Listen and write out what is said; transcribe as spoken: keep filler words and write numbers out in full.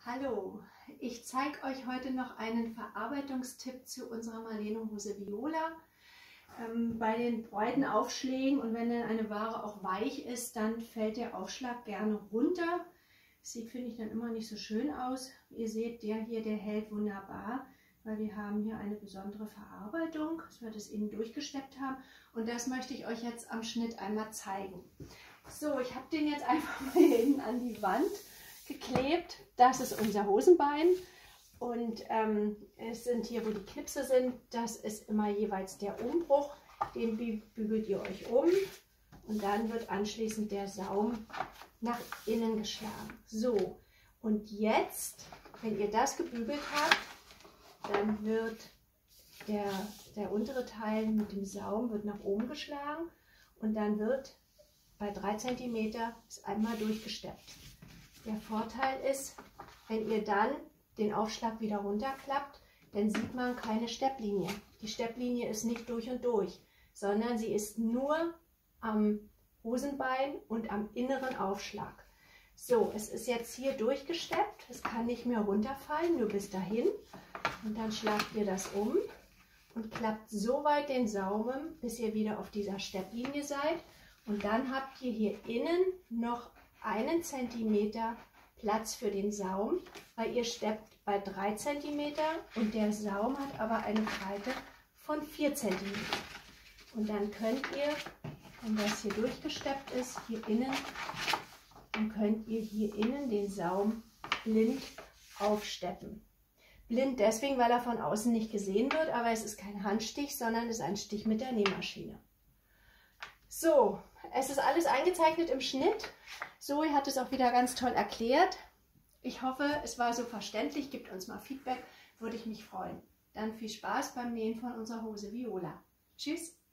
Hallo, ich zeige euch heute noch einen Verarbeitungstipp zu unserer Marlene-Hose Viola. Ähm, bei den breiten Aufschlägen und wenn dann eine Ware auch weich ist, dann fällt der Aufschlag gerne runter. Sieht, finde ich, dann immer nicht so schön aus. Ihr seht, der hier, der hält wunderbar, weil wir haben hier eine besondere Verarbeitung, dass wir das innen durchgesteppt haben. Und das möchte ich euch jetzt am Schnitt einmal zeigen. So, ich habe den jetzt einfach mal hier hinten an die Wand geklebt. Das ist unser Hosenbein und ähm, es sind hier, wo die Knipse sind, das ist immer jeweils der Umbruch. Den bügelt ihr euch um und dann wird anschließend der Saum nach innen geschlagen. So, und jetzt, wenn ihr das gebügelt habt, dann wird der, der untere Teil mit dem Saum wird nach oben geschlagen und dann wird bei drei Zentimeter ist einmal durchgesteppt. Der Vorteil ist, wenn ihr dann den Aufschlag wieder runterklappt, dann sieht man keine Stepplinie. Die Stepplinie ist nicht durch und durch, sondern sie ist nur am Hosenbein und am inneren Aufschlag. So, es ist jetzt hier durchgesteppt, es kann nicht mehr runterfallen, nur bis dahin. Und dann schlagt ihr das um und klappt so weit den Saum, bis ihr wieder auf dieser Stepplinie seid. Und dann habt ihr hier innen noch einen Zentimeter Platz für den Saum, weil ihr steppt bei drei Zentimeter und der Saum hat aber eine Breite von vier Zentimeter. Und dann könnt ihr, wenn das hier durchgesteppt ist, hier innen, dann könnt ihr hier innen den Saum blind aufsteppen. Blind deswegen, weil er von außen nicht gesehen wird, aber es ist kein Handstich, sondern es ist ein Stich mit der Nähmaschine. So, es ist alles eingezeichnet im Schnitt. Zoe hat es auch wieder ganz toll erklärt. Ich hoffe, es war so verständlich. Gebt uns mal Feedback, würde ich mich freuen. Dann viel Spaß beim Nähen von unserer Hose Viola. Tschüss!